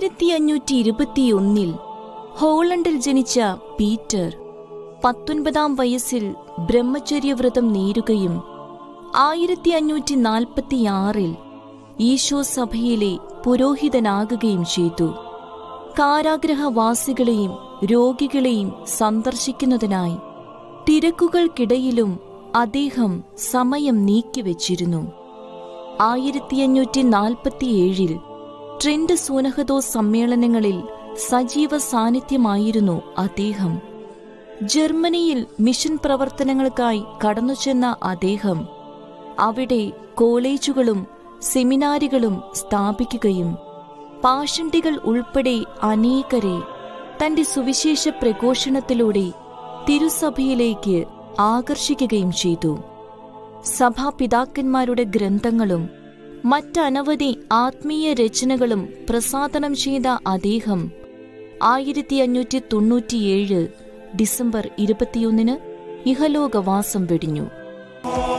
1521 ഹോളണ്ടിൽ ജനിച്ച പീറ്റർ 19-ാം വയസ്സിൽ ബ്രഹ്മചര്യവ്രതം നേരുകയും 1546 ഈശോ സഭയിലെ പുരോഹിതനാകുകയും ചെയ്തു. കാരാഗ്രഹവാസികളെയും രോഗികളെയും സന്ദർശിക്കുന്നതിനായി തിരക്കുകൾക്കിടയിലും അദ്ദേഹം സമയം നീക്കിവച്ചിരുന്നു. 1547 ട്രെന്റ് സൂനഹദോ സമ്മേളനങ്ങളിൽ സജീവ സാന്നിധ്യമായിരുന്നു അദ്ദേഹം. ജർമ്മനിയിൽ മിഷൻ പ്രവർത്തനങ്ങൾക്കായി കടന്നുചെന്ന അദ്ദേഹം അവിടെ കോളേജുകളും സെമിനാരികളും സ്ഥാപിക്കുകയും പാഷണ്ഡികൾ ഉൾപ്പെടെ അനേകരെ തന്റെ സുവിശേഷ പ്രഘോഷണത്തിലൂടെ തിരുസഭയിലേക്ക് ആകർഷിക്കുകയും ചെയ്തു. സഭാപിതാക്കന്മാരുടെ ഗ്രന്ഥങ്ങളും മറ്റനവധി ആത്മീയ രചനകളും പ്രസാധനം ചെയ്ത അദ്ദേഹം 1597 ഡിസംബർ 21 ഇഹലോകവാസം വെടിഞ്ഞു.